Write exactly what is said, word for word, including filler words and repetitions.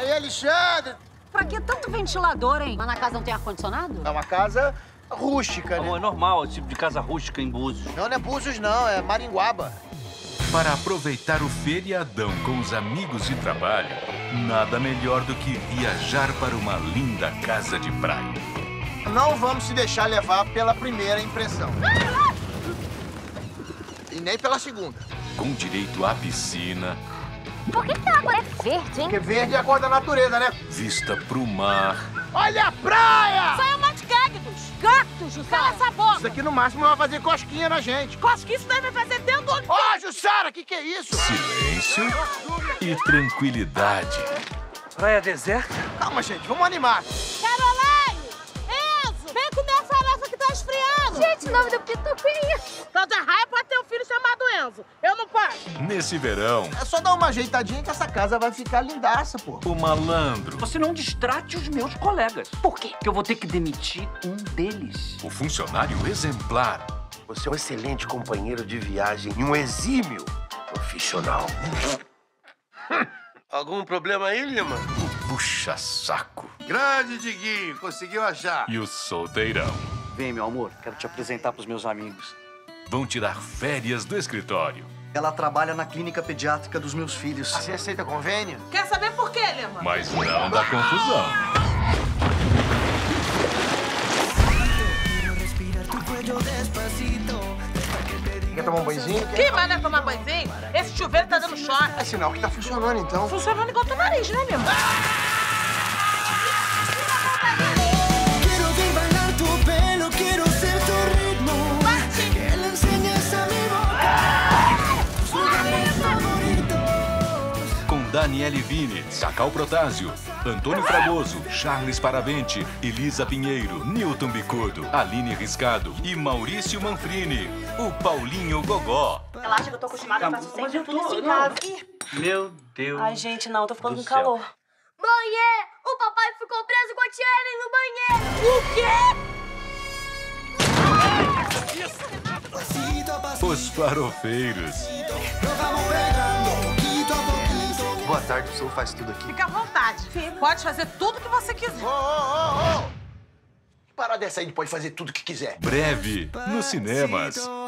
Aí, Alexandre! Pra que tanto ventilador, hein? Mas na casa não tem ar-condicionado? É uma casa rústica, né? Não, é normal, esse tipo de casa rústica em Búzios. Não, não é Búzios, não. É Maringuaba. Para aproveitar o feriadão com os amigos de trabalho, nada melhor do que viajar para uma linda casa de praia. Não vamos se deixar levar pela primeira impressão. E nem pela segunda. Com direito à piscina. Por que, que a água é verde, hein? Porque verde é a cor da natureza, né? Vista pro mar. Olha a praia! Isso aí é um monte de cactos! Cactos, Jussara! Cala essa boca! Isso aqui no máximo vai fazer cosquinha na gente. Cosquinha, isso daí vai fazer dentro do... Ó, oh, Jussara, o que que é isso? Silêncio e tranquilidade. Praia deserta? Calma, gente, vamos animar. Caroline! Enzo! Vem comer a farofa que tá esfriando! Gente, o nome do Pituco é isso. Tanta raia pode ter um filho chamado Enzo. Eu não posso. Nesse verão, É só dar uma ajeitadinha que essa casa vai ficar lindaça, pô. o malandro, Você não distrate os meus colegas. Por quê? Porque eu vou ter que demitir um deles. o funcionário exemplar, Você é um excelente companheiro de viagem e um exímio profissional. Algum problema aí, Lima? o puxa-saco Grande Diguinho, conseguiu achar. e o solteirão. Vem, meu amor, quero te apresentar pros meus amigos. Vão tirar férias do escritório, Ela trabalha na clínica pediátrica dos meus filhos. Você aceita convênio? Quer saber por quê, Lema? mas não dá confusão. Quer tomar um banhozinho? Quem manda tomar banhozinho? Esse chuveiro tá dando choque. É sinal que tá funcionando, então. Funcionando igual teu nariz, né, Lema? Com Daniele Vini, Cacau Protásio, Antônio Fragoso, Charles Paravente, Elisa Pinheiro, Newton Bicudo, Aline Riscado e Maurício Manfrini, o Paulinho Gogó. Ela acha que eu tô acostumada a fazer Mas sempre eu tudo tô, assim em não. casa. Meu Deus. Ai, gente, não, tô ficando do com céu. calor. Mãe, o papai ficou preso com a tia Ellen no banheiro. O quê? Os Farofeiros. Boa tarde, o senhor faz tudo aqui. Fica à vontade. Pode fazer tudo que você quiser. Ô, ô, ô, ô! Que parada dessa aí de pode fazer tudo o que quiser? Breve nos cinemas.